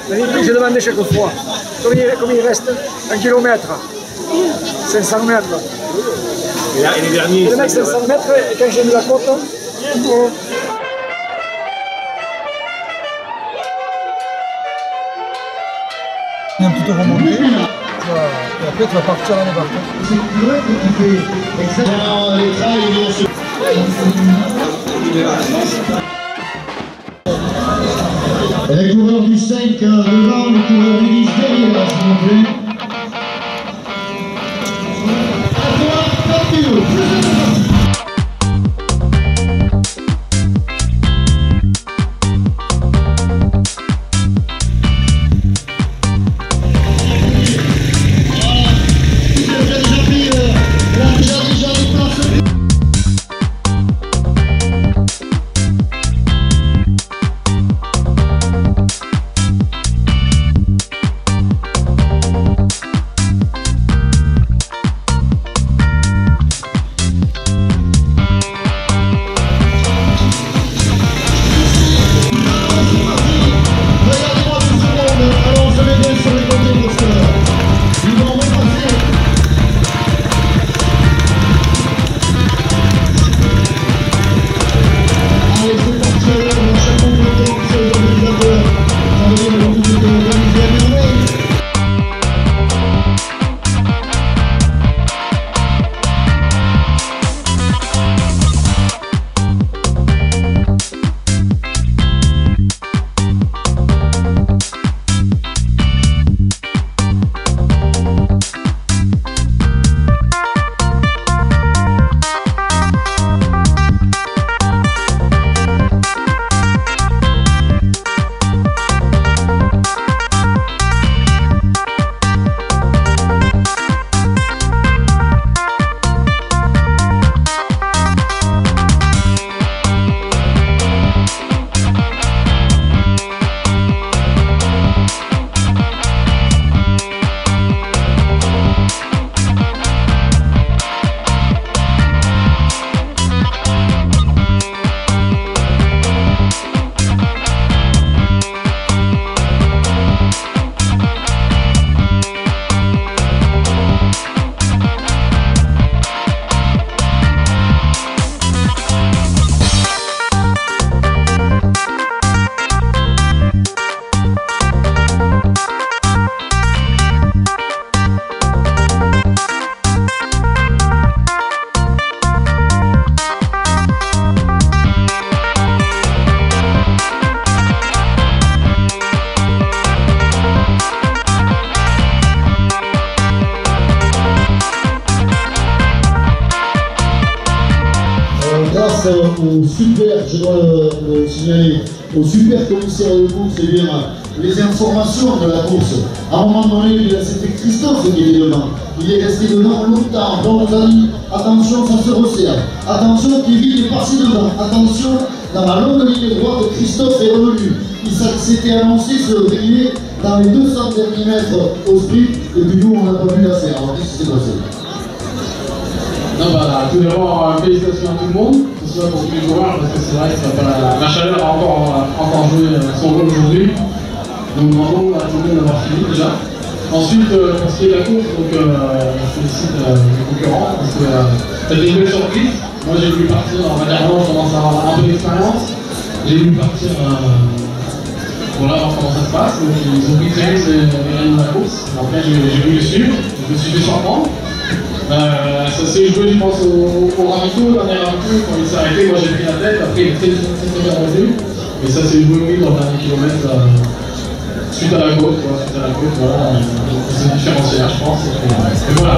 J'ai demandé chaque fois. Combien il reste? 1 kilomètre. 500 mètres. Et là, et les derniers. Le mec, 500 mètres, et quand j'ai mis la côte, un petit peu remonté, et après tu vas partir à l'embarquement. Les coureurs du 5 devant, les coureurs du 10 derrière, s'il vous plaît. Grâce au super, je dois le signaler, au super commissaire de course, et bien les informations de la course. À un moment donné, c'était Christophe qui était devant. Il est resté devant longtemps. Donc on a dit, attention, ça se resserre. Attention, Kevin est passé devant. Attention, dans la longue ligne droite, Christophe est revenu. Il s'était annoncé se griller dans les 200 derniers mètres au sprint, et puis nous, on n'a pas pu la faire. Alors qu'est-ce qui s'est passé? Non, bah, tout d'abord, félicitations à tout le monde, que ce soit pour tous les coureurs, parce que c'est vrai que la chaleur a encore joué son rôle aujourd'hui. Donc bravo à tout le monde d'avoir fini déjà. Ensuite, pour ce qui est de la course, donc, je félicite les concurrents, parce que ça fait une belle surprise. Moi j'ai voulu partir, on va dire, je commence à avoir un peu d'expérience. J'ai voulu partir pour là voir comment ça se passe. Donc ils ont pris très vite les règles de la course. Après j'ai voulu les suivre, je me suis fait surprendre. Ça s'est joué, je pense, au ravito, dernier ravito, quand il s'est arrêté, moi j'ai pris la tête, après il est très bien revenu. Et ça s'est joué, oui, dans le dernier kilomètre, suite à la côte, voilà, on s'est différencié là, je pense. Et voilà.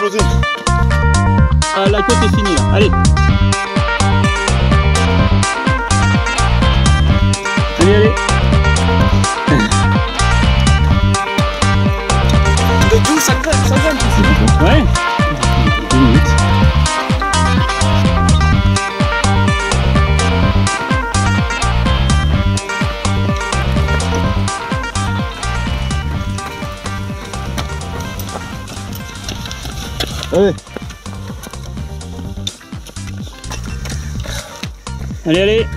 exploser. Ah, la côte est finie là. Allez. Allez, allez. De tout, ça grimpe, ça grimpe. Ouais. 2 minutes. Allez. Allez, allez.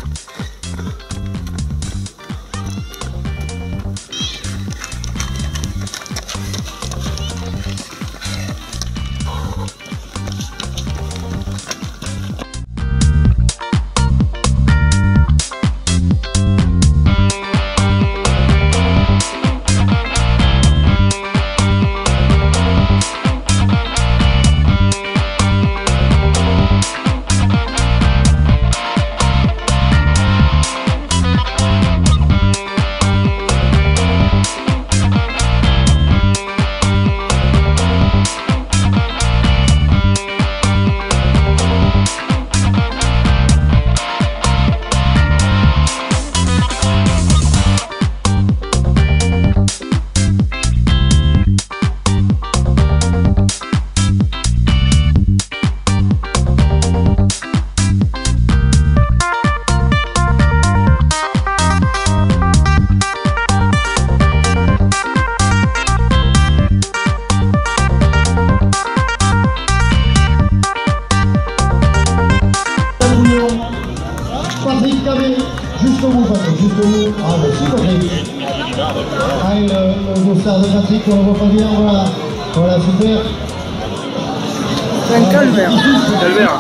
Patrick Cabé, jusqu'au bout, Patrick, jusqu'au bout. Ah, merci Patrick. Ah, le beau star de Patrick, on ne voit pas bien, voilà. Voilà, super. C'est un calvaire. Calvaire.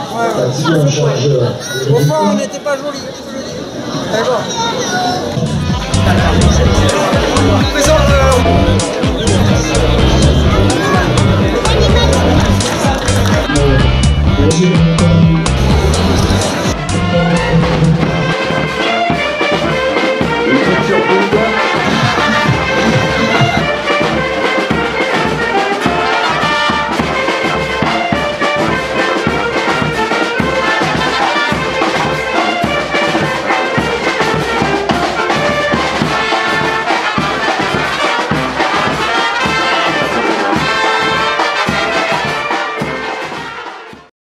Au fond, on n'était pas jolis, je te le dis. D'accord.